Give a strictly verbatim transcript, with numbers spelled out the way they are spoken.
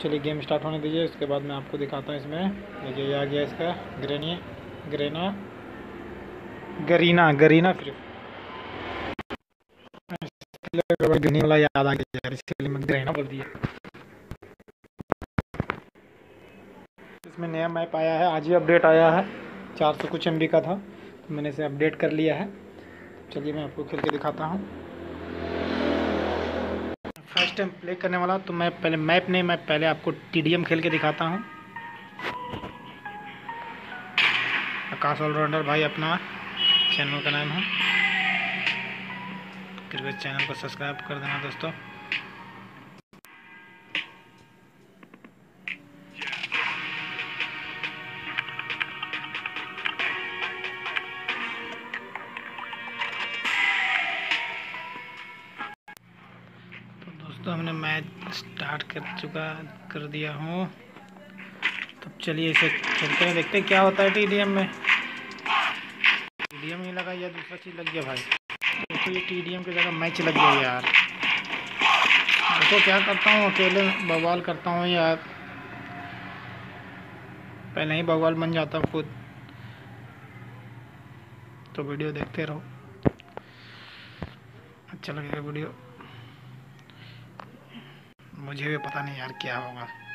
चलिए game start होने दीजिए, उसके बाद मैं आपको दिखाता हूँ। इसमें देखिए ये आ गया इसका ग्रेनी ग्रेना गरीना गरीना फ्री ग्रेनी वाला याद आ गया यार, इसके लिए मैं ग्रेना बोल दिया। इसमें नया मैप आया है, आज ही अपडेट आया है, चार सौ कुछ एम बी का था, तो मैंने इसे अपडेट कर लिया है। चलिए मैं आपको खेल के दिखाता हूँ। फर्स्ट टाइम प्ले करने वाला, तो मैं पहले मैप नहीं, मैं पहले आपको टी डी एम खेल के दिखाता हूँ। आकाश ऑलराउंडर भाई अपना चैनल का नाम है, कृपया चैनल को सब्सक्राइब कर देना दोस्तों। तो दोस्तों हमने मैच स्टार्ट कर चुका कर दिया हूँ, तो चलिए इसे खेलते हैं, देखते हैं क्या होता है। टी डी एम में टी डी एम ही लगा या दूसरा चीज़ लग गया भाई। तो ये टी डी एम की जगह मैच लग गया यार। देखो क्या करता हूँ, अकेले बवाल करता हूँ यार, पहले ही बवाल बन जाता हूँ खुद। तो वीडियो देखते रहो, अच्छा लगेगा वीडियो। मुझे भी पता नहीं यार क्या होगा।